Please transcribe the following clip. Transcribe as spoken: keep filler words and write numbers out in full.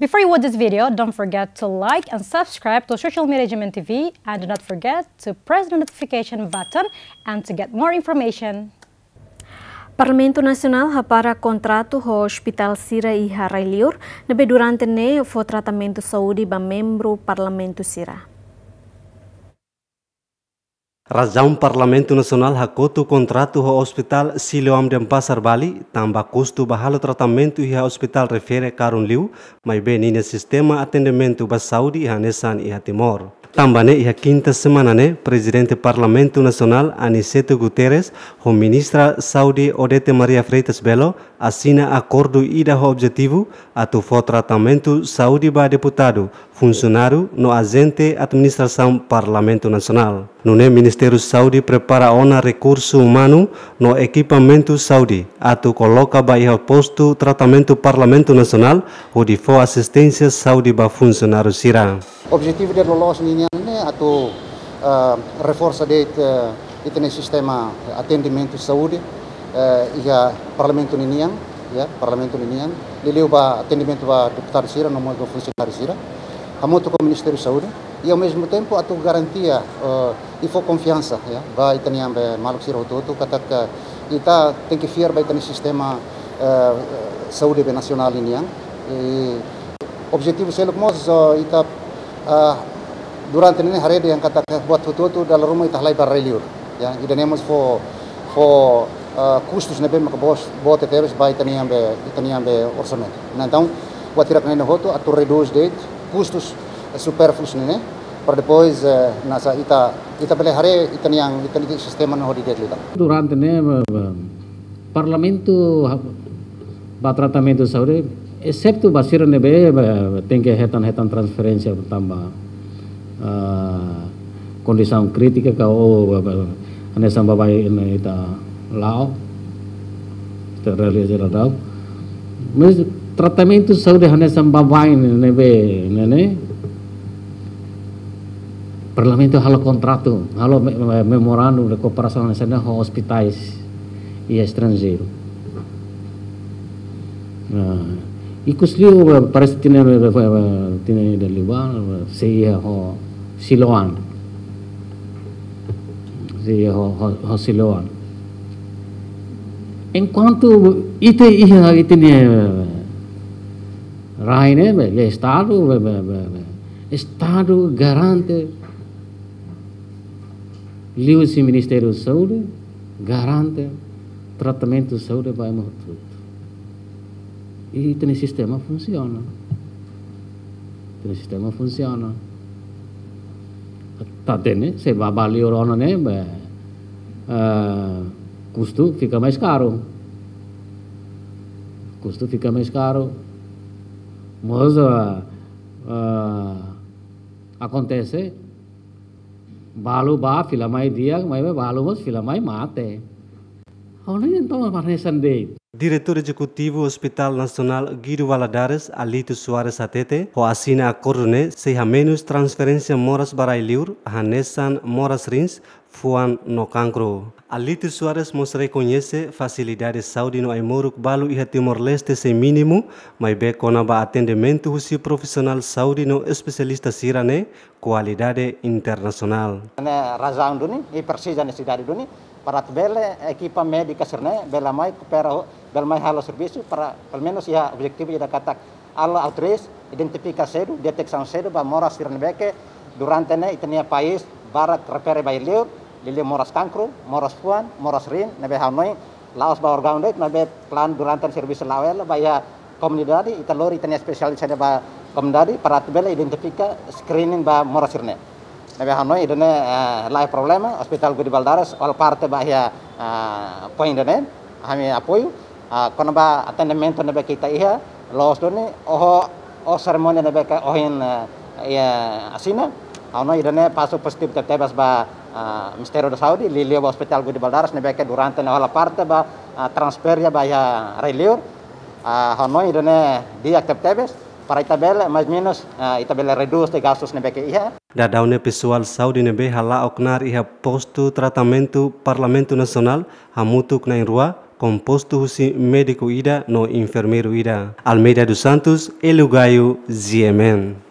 Before you watch this video, don't forget to like and subscribe to Social Media Jamin T V, and do not forget to press the notification button and to get more information. Parlamento Nacional para contrato ho Hospital Sira e Haraliur nebe durante ne fo tratamento saúde ba membro Parlamento Sira. Razão Parlamento Nacional hakotu contrato ho Hospital Siloam de Pasar Bali tamba custo bahalo tratamento e hospital refere karun liu mai bem nine sistema atendimento ba saúde hanesan e Timor. Tambane iha quinta semana ne, Presidente Parlamento Nacional Aniceto Guterres, o Ministra Saudi Odete Maria Freitas Belo, assina acordo ida ho objetivo atu fo tratamento saúde ba deputado, funcionário no agente administração Parlamento Nacional. No ne Ministério Saúde prepara ona recurso humano no equipamento saúde, atu coloca ba iha posto tratamento Parlamento Nacional o di fo assistência saúde ba funcionário sira. Objetivo de lolos ini atau uh, reforça de uh, itu sistema atendimento saúde uh, ia parlamento ninian ya parlamento ninian liliu ba atendimento ba deputado sira no modo funcionário sira hamoto com o Ministério Saúde e ao mesmo tempo atu garantia uh, e for confiança ya ba itanian be maluk sira toto kata que ita tem que fiar ba itani sistema uh, saúde nacional ninian e objetivo seluk mos uh, ita uh, durante ini hari yang kata buat tutu dalam rumah itu halai barreliur ya idanemos for for uh, custos nebe maka bos bot teres ba itani ambe itani ambe orçamento então buat tirak nene hoto atu reduce de custos superfluos nene para depois uh, nasa ita ita bele hari itani yang itani sistema no hodi lita durante ne parlamento ba tratamento saúde excepto basir nebe tem que hetan hetan transferência tambah Uh, kondisi kritika kau ane sambabai ini ita lao terrealisir dau mas tratamento saúde ane sambabai nebe nene parlamento halo contrato halo memorandum de cooperação nacional hospitais e estrangeiro uh, ikusliu parece tine tine de liban seia ho Siloam seia ho ho Siloam enquanto ite ia ite ne raine be estado estado garante liu si Ministério da Saúde garante tratamento de saúde vai morrer. E itu sistema funciona. Itu sistema funciona. Tatene, se va bali orang ne, uh, custo fica mais caro. Custo fica mais caro. Mas uh, uh, acontece, balu ba fila mai dia, mai balu mas fila mai mate. Orang yang tahu mana sendiri. Diretor Executivo Hospital Nacional Guido Valadares, Alito Soares Atete, ho assina acordo ne se ha menos transferência moras barailiur, hanesan moras rins, fuan no cancro. Alito Soares mos reconhece facilidades saúde no Aimoruk balu e Timor-Leste sem mínimo, mas be conaba atendimento husi profissional saúde no especialista sirane, qualidade internacional. Ane razão duni, e precisa necessidade duni, para bele equipa médica serne, bela mai para bela mai halo serviço para pelo menos ya objetivo ya kata alla autores identificar cedo, detecção cedo ba moras sirne beke durante ne itania país barak repere bailio lili moras cancro, moras fuan, moras rin, nebe hanoi laos ba organ dek nebe plan durante serviço lawel ba ya comunidade italori itania spesialis ada ba comunidade para bele identificar screening ba moras sirne. Nebe hanoi idene uh, lai problema hospital Guido Valadares all parte bahia uh, point dene kami apoio uh, kono ba atendimento nebe kita iha los doni oho o seremoni nebe ka ohin uh, ya asina hanoi idene paso positif tebas ba uh, Ministério da Saúde lilio ba hospital Guido Valadares nebe ka durante na all parte ba uh, transfer ya bahia relio uh, hanoi idene dia tebes para itabela mais menos uh, itabela reduz de gastos nebe ka iha. Dadaune pessoal saúde nebe hala oknar iha posto tratamento Parlamento Nacional hamutuk na rua composto husi médico ida no enfermeiro ida. Almeida dos Santos, Elugaio, Z M N.